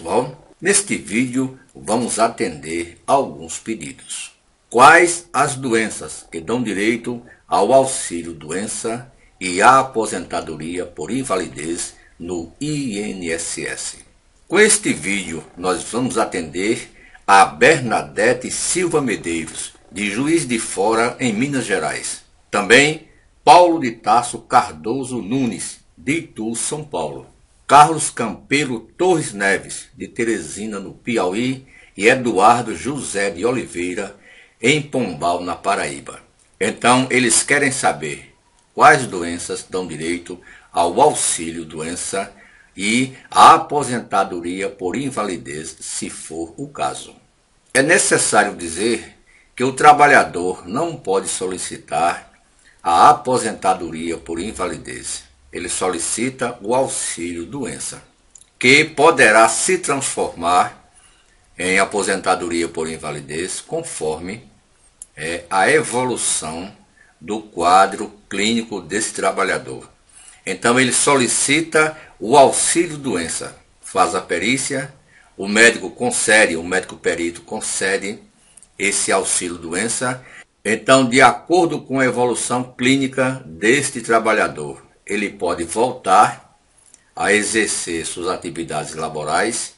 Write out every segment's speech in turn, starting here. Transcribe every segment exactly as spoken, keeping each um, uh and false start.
pessoal, neste vídeo vamos atender alguns pedidos. Quais as doenças que dão direito ao auxílio-doença e à aposentadoria por invalidez no I N S S? Com este vídeo nós vamos atender a Bernadette Silva Medeiros, de Juiz de Fora, em Minas Gerais. Também Paulo de Tarso Cardoso Nunes, de Itu, São Paulo. Carlos Campelo Torres Neves, de Teresina, no Piauí, e Eduardo José de Oliveira, em Pombal, na Paraíba. Então, eles querem saber quais doenças dão direito ao auxílio-doença e à aposentadoria por invalidez, se for o caso. É necessário dizer que o trabalhador não pode solicitar a aposentadoria por invalidez. Ele solicita o auxílio-doença, que poderá se transformar em aposentadoria por invalidez conforme é, a evolução do quadro clínico desse trabalhador. Então ele solicita o auxílio-doença, faz a perícia, o médico concede, o médico perito concede esse auxílio-doença. Então, de acordo com a evolução clínica deste trabalhador, ele pode voltar a exercer suas atividades laborais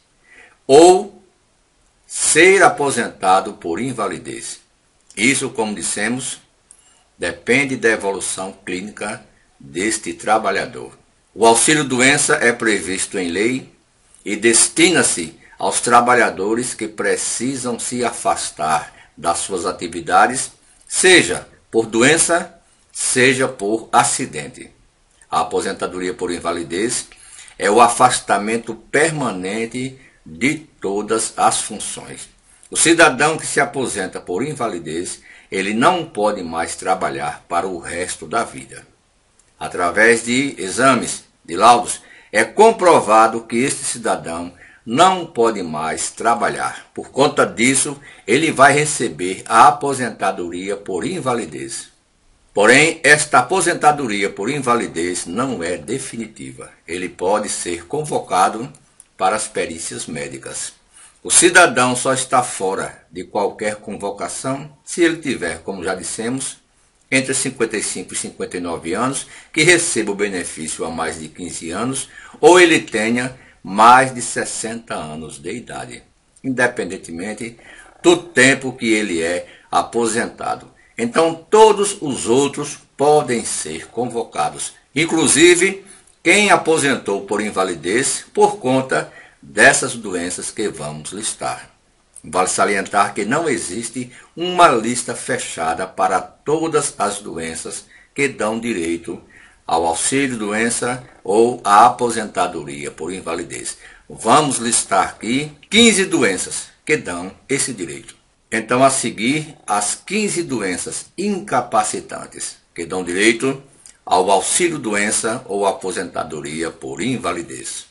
ou ser aposentado por invalidez. Isso, como dissemos, depende da evolução clínica deste trabalhador. O auxílio-doença é previsto em lei e destina-se aos trabalhadores que precisam se afastar das suas atividades, seja por doença, seja por acidente. A aposentadoria por invalidez é o afastamento permanente de todas as funções. O cidadão que se aposenta por invalidez, ele não pode mais trabalhar para o resto da vida. Através de exames, de laudos, é comprovado que este cidadão não pode mais trabalhar. Por conta disso, ele vai receber a aposentadoria por invalidez. Porém, esta aposentadoria por invalidez não é definitiva. Ele pode ser convocado para as perícias médicas. O cidadão só está fora de qualquer convocação se ele tiver, como já dissemos, entre cinquenta e cinco e cinquenta e nove anos, que receba o benefício há mais de quinze anos, ou ele tenha mais de sessenta anos de idade, independentemente do tempo que ele é aposentado. Então, todos os outros podem ser convocados, inclusive quem aposentou por invalidez por conta dessas doenças que vamos listar. Vale salientar que não existe uma lista fechada para todas as doenças que dão direito ao auxílio-doença ou à aposentadoria por invalidez. Vamos listar aqui quinze doenças que dão esse direito. Então, a seguir, as quinze doenças incapacitantes que dão direito ao auxílio-doença ou aposentadoria por invalidez.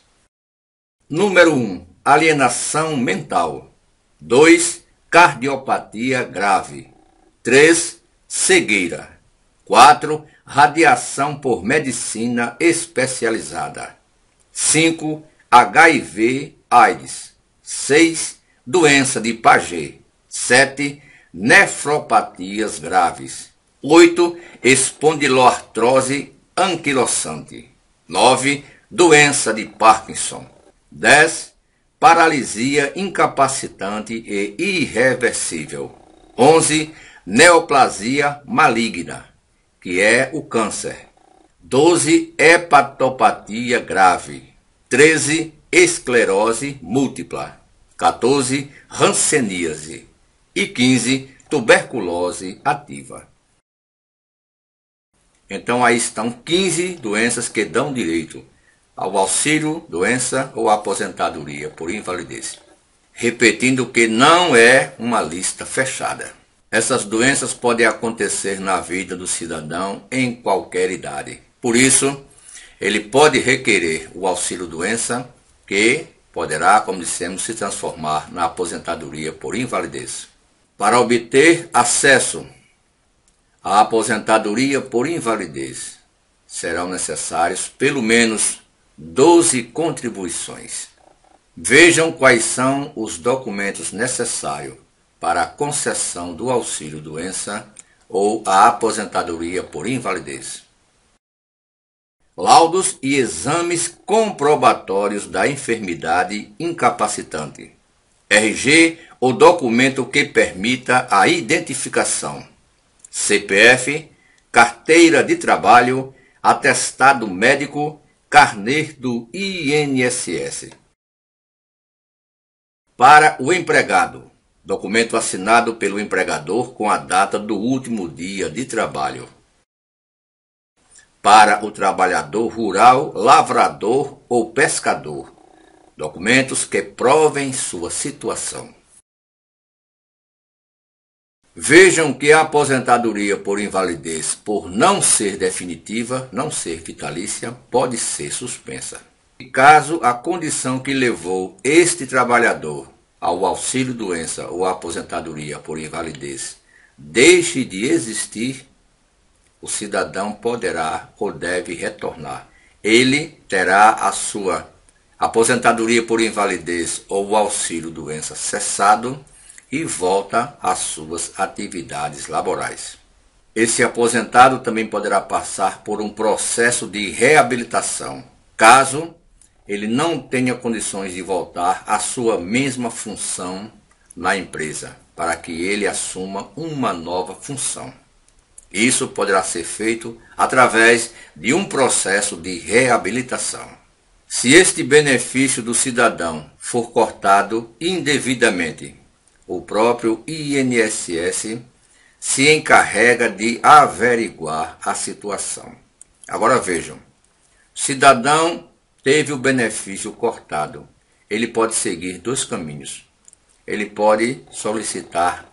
Número um. Alienação mental. dois. Cardiopatia grave. três. Cegueira. quatro. Radiação por medicina especializada. cinco. H I V AIDS. seis. Doença de Paget. sete. Nefropatias graves. oito. Espondiloartrose anquilosante. nove. Doença de Parkinson. dez. Paralisia incapacitante e irreversível. onze. Neoplasia maligna, que é o câncer. doze. Hepatopatia grave. treze. Esclerose múltipla. quatorze. Hanseníase. E quinze. Tuberculose ativa. Então aí estão quinze doenças que dão direito ao auxílio, doença ou aposentadoria por invalidez. Repetindo que não é uma lista fechada. Essas doenças podem acontecer na vida do cidadão em qualquer idade. Por isso, ele pode requerer o auxílio-doença, que poderá, como dissemos, se transformar na aposentadoria por invalidez. Para obter acesso à aposentadoria por invalidez, serão necessários pelo menos doze contribuições. Vejam quais são os documentos necessários para a concessão do auxílio-doença ou a aposentadoria por invalidez. Laudos e exames comprobatórios da enfermidade incapacitante. R G ou documento que permita a identificação. C P F, carteira de trabalho, atestado médico, carnê do I N S S. Para o empregado, documento assinado pelo empregador com a data do último dia de trabalho. Para o trabalhador rural, lavrador ou pescador, documentos que provem sua situação. Vejam que a aposentadoria por invalidez, por não ser definitiva, não ser vitalícia, pode ser suspensa. Caso a condição que levou este trabalhador ao auxílio-doença ou aposentadoria por invalidez deixe de existir, o cidadão poderá ou deve retornar. Ele terá a sua aposentadoria por invalidez ou o auxílio-doença cessado e volta às suas atividades laborais. Esse aposentado também poderá passar por um processo de reabilitação, caso ele não tenha condições de voltar à sua mesma função na empresa, para que ele assuma uma nova função. Isso poderá ser feito através de um processo de reabilitação. Se este benefício do cidadão for cortado indevidamente, o próprio I N S S se encarrega de averiguar a situação. Agora vejam, o cidadão teve o benefício cortado. Ele pode seguir dois caminhos. Ele pode solicitar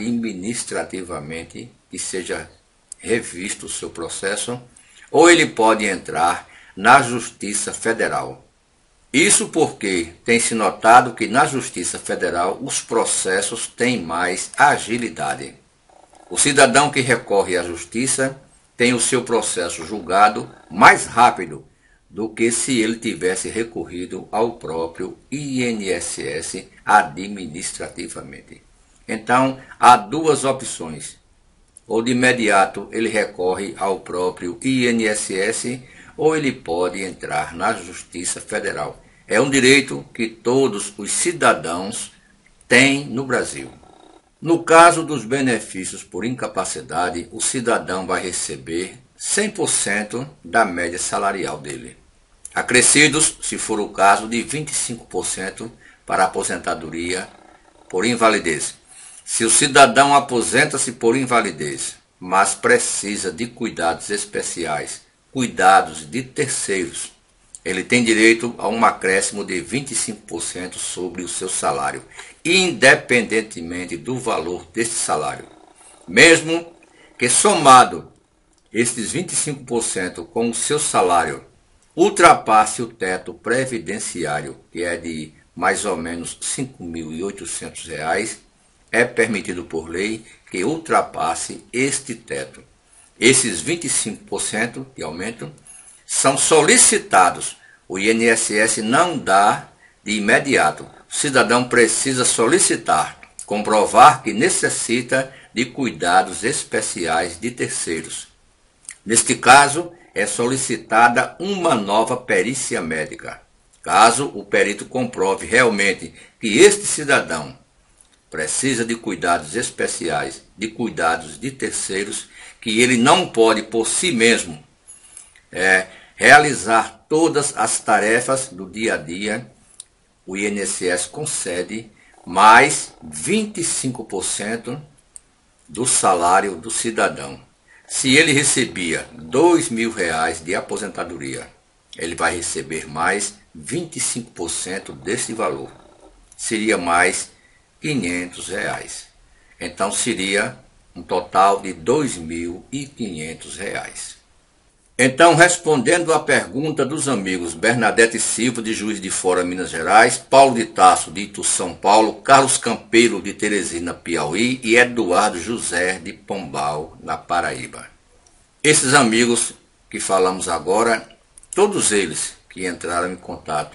administrativamente que seja revisto o seu processo, ou ele pode entrar na Justiça Federal. Isso porque tem se notado que na Justiça Federal os processos têm mais agilidade. O cidadão que recorre à Justiça tem o seu processo julgado mais rápido do que se ele tivesse recorrido ao próprio I N S S administrativamente. Então, há duas opções. Ou de imediato ele recorre ao próprio I N S S, ou ele pode entrar na Justiça Federal. É um direito que todos os cidadãos têm no Brasil. No caso dos benefícios por incapacidade, o cidadão vai receber cem por cento da média salarial dele, acrescidos, se for o caso, de vinte e cinco por cento para a aposentadoria por invalidez. Se o cidadão aposenta-se por invalidez, mas precisa de cuidados especiais, cuidados de terceiros, ele tem direito a um acréscimo de vinte e cinco por cento sobre o seu salário, independentemente do valor deste salário. Mesmo que somado estes vinte e cinco por cento com o seu salário ultrapasse o teto previdenciário, que é de mais ou menos cinco mil e oitocentos reais, é permitido por lei que ultrapasse este teto. Esses vinte e cinco por cento de aumento são solicitados. O I N S S não dá de imediato. O cidadão precisa solicitar, comprovar que necessita de cuidados especiais de terceiros. Neste caso, é solicitada uma nova perícia médica. Caso o perito comprove realmente que este cidadão precisa de cuidados especiais, de cuidados de terceiros, que ele não pode por si mesmo é, realizar todas as tarefas do dia a dia, o I N S S concede mais vinte e cinco por cento do salário do cidadão. Se ele recebia dois mil reais de aposentadoria, ele vai receber mais vinte e cinco por cento desse valor. Seria mais quinhentos reais. Então seria um total de dois mil e quinhentos reais. Então, respondendo à pergunta dos amigos Bernadette Silva, de Juiz de Fora, Minas Gerais, Paulo de Tarso, de Itu, São Paulo, Carlos Campeiro, de Teresina, Piauí, e Eduardo José, de Pombal, na Paraíba. Esses amigos que falamos agora, todos eles que entraram em contato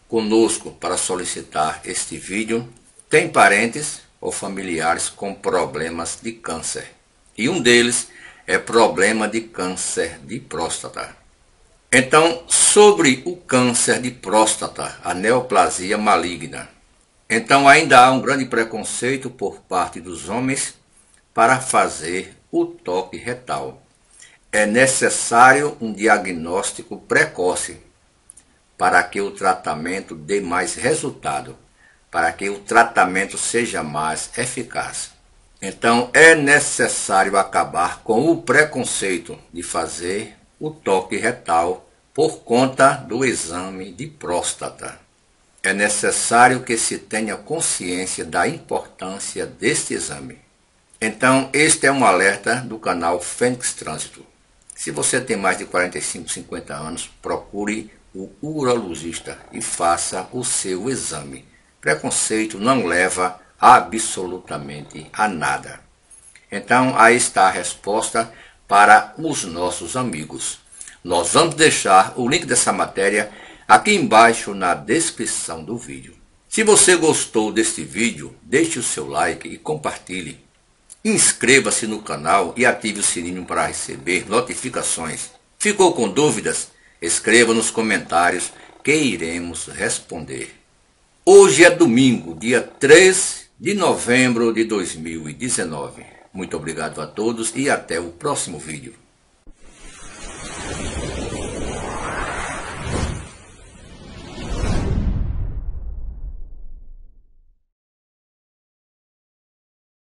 conosco para solicitar este vídeo tem parentes ou familiares com problemas de câncer. E um deles é problema de câncer de próstata. Então, sobre o câncer de próstata, a neoplasia maligna. Então, ainda há um grande preconceito por parte dos homens para fazer o toque retal. É necessário um diagnóstico precoce para que o tratamento dê mais resultado, para que o tratamento seja mais eficaz. Então, é necessário acabar com o preconceito de fazer o toque retal por conta do exame de próstata. É necessário que se tenha consciência da importância deste exame. Então, este é um alerta do canal Fênix Trânsito. Se você tem mais de quarenta e cinco, cinquenta anos, procure o urologista e faça o seu exame. Preconceito não leva absolutamente a nada. Então, aí está a resposta para os nossos amigos. Nós vamos deixar o link dessa matéria aqui embaixo na descrição do vídeo. Se você gostou deste vídeo, deixe o seu like e compartilhe. Inscreva-se no canal e ative o sininho para receber notificações. Ficou com dúvidas? Escreva nos comentários que iremos responder. Hoje é domingo, dia três de novembro de dois mil e dezenove. Muito obrigado a todos e até o próximo vídeo.